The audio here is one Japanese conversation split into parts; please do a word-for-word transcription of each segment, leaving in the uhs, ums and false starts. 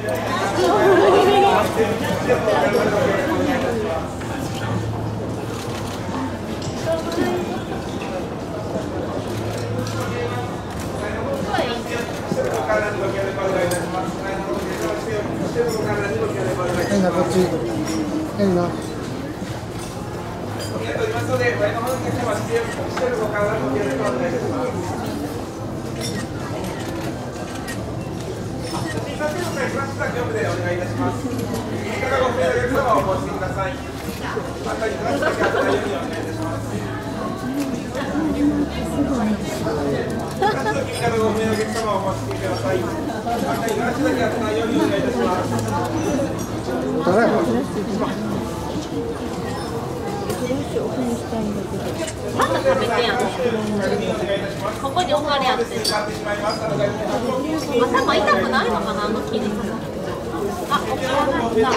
変なこっち変なまた食べてやん。ここにお金あって。頭痛くないのかな、あの切り方。あ、お金ないんだ。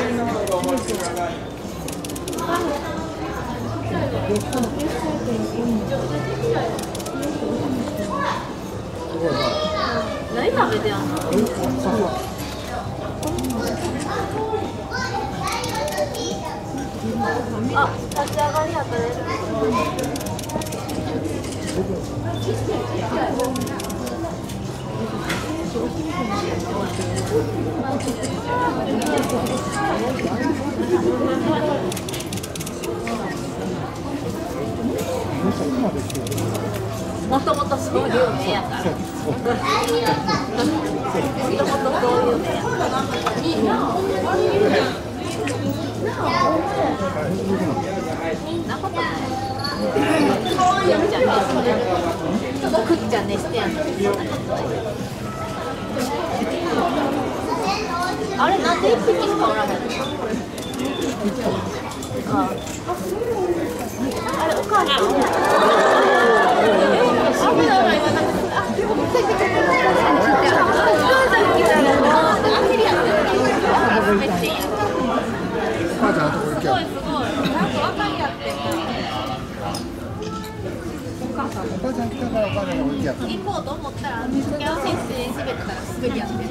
何食べてやんの？あ、立ち上がりやったね。もともとそういう目やから。もともとそういう目やから。みんなことない。よっちゃんねして、くっちゃんねしてやんの。あれなんで一匹しかおらへんの？ああれお母さん。あ危ない危ない今なんかあでも見せてくれる。お母さん来たらもう焦りやってる。めっちゃいいや。すごいすごい。なんか若いやってる。お母さん来たからお母さんが置いてやった。行こうと思ったら、付け合わせして滑ったら滑りやってる。